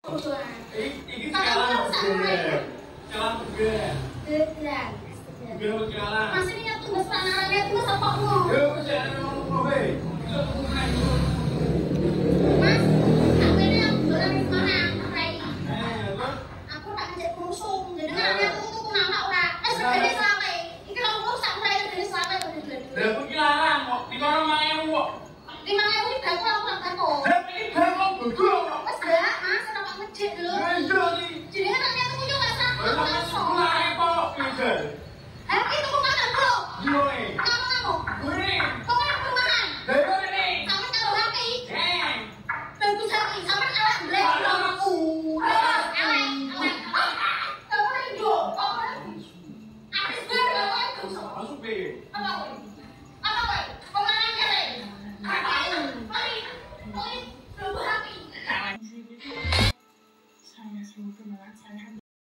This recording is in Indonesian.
Ini sekarang degan. Mas ini yang tugas tanahnya tugas apa mau? Mas, aku ini yang jualan di mana? Aku tak ngajak konsum, jadi nanti aku nama orang. Jadi selama ini kalau rusak saya dari selama itu di bulan. Aku larang kok, di mana mau kok? 5.000 ini berapa aku nggak tahu. Ini berapa betul? Mas enggak, Mas kenapa ngejek dulu? Jadi kan nanti aku punya nggak sama. Itu perumahan bro. Kamu. Perumahan. Sama kalau hati. Bagus hati. Sama alat black. Kamu hidup. Habis berapa? Apa? Perumahan kere. Bagus hati. Saya selalu kenal saya